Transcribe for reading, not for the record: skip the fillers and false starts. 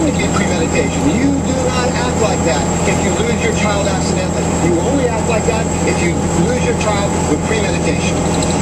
indicate premeditation. You do not act like that if you lose your child accidentally. You only act like that if you lose your child with premeditation.